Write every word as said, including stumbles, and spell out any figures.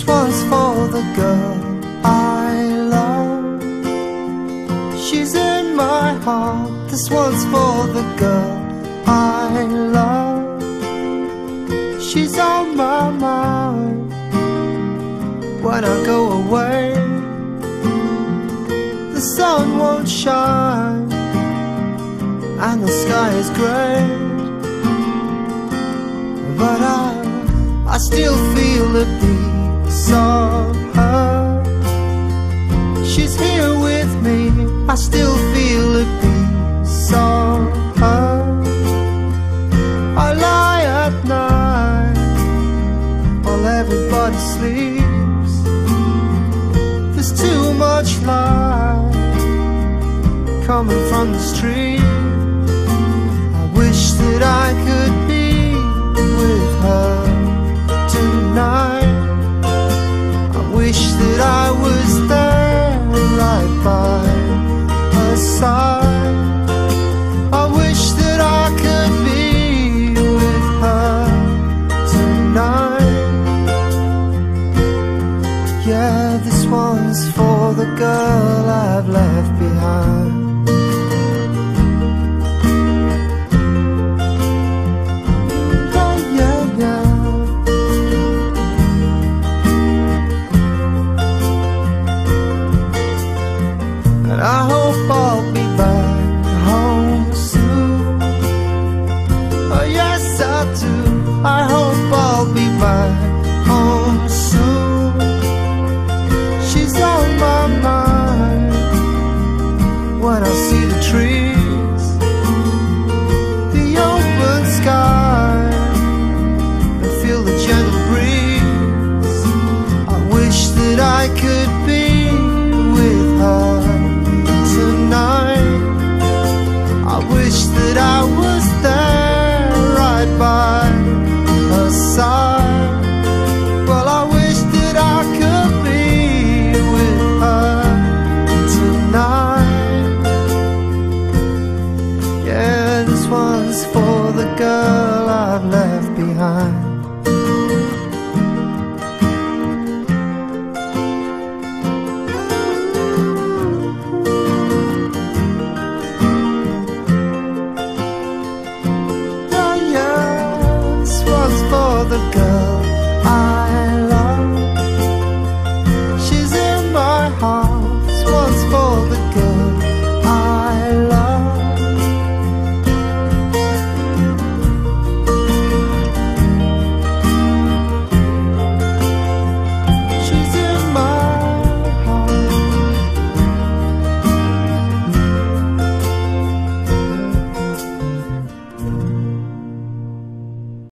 This one's for the girl I love. She's in my heart. This one's for the girl I love. She's on my mind when I go away. The sun won't shine and the sky is grey, but I, I still feel the peace of her. She's here with me, I still feel the peace of her. I lie at night while everybody sleeps. There's too much light coming from the street. I wish that I could be with her tonight. I wish that I was there right by her side. I wish that I could be with her tonight. Yeah, this one's for the girl I've left behind. I hope I'll be back home soon. Oh yes, I do. I hope I'll be back home soon. She's on my mind when I see the trees, the open sky, and feel the gentle breeze. I wish that I could be